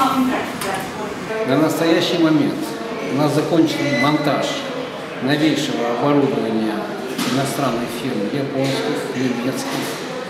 На настоящий момент у нас закончен монтаж новейшего оборудования иностранных фирм, японских, немецких,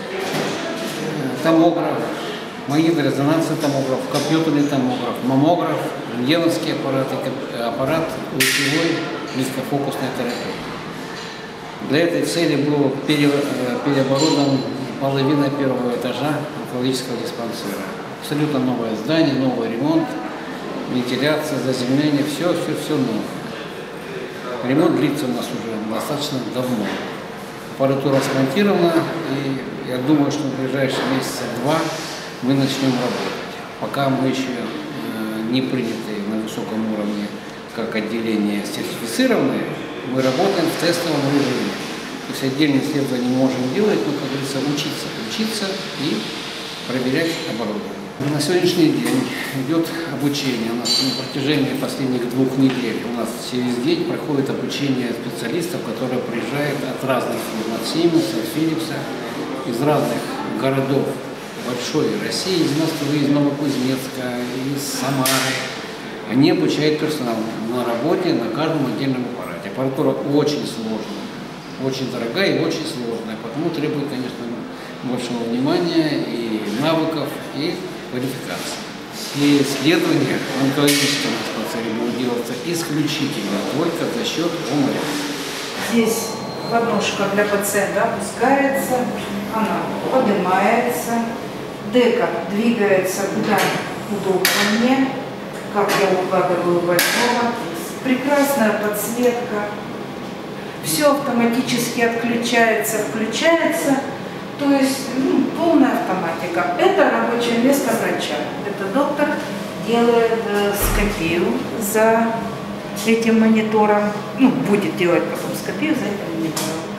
томограф, магнитно-резонансный томограф, компьютерный томограф, маммограф, рентгеновский аппарат лучевой близкофокусной терапии. Для этой цели было переоборудовано половина первого этажа онкологического диспансера. Абсолютно новое здание, новый ремонт, вентиляция, заземление, все новое. Ремонт длится у нас уже достаточно давно. Аппаратура смонтирована, и я думаю, что в ближайшие месяца 2 мы начнем работать. Пока мы еще не приняты на высоком уровне как отделение сертифицированное, мы работаем в тестовом режиме. То есть отдельные исследования не можем делать, но, как говорится, учиться и проверять оборудование. На сегодняшний день идет обучение. У нас на протяжении последних 2 недель у нас через день проходит обучение специалистов, которые приезжают от разных фирм, от Siemens, от Philips, из разных городов большой России, из Москвы, из Новокузнецка, из Самары. Они обучают персонал на работе на каждом отдельном аппарате. Аппаратура очень сложная, очень дорогая и очень сложная, потому требует, конечно, большего внимания и навыков, и квалификации. И исследования в онкологическом диспансере будут делаться исключительно только за счет ОМР. Здесь подножка для пациента опускается, она поднимается, дека двигается куда удобно мне, как я укладываю больного. Прекрасная подсветка, все автоматически отключается, включается. То есть полная автоматика. Это рабочее место врача. Это доктор делает скопию за этим монитором. Будет делать потом скопию за этим монитором.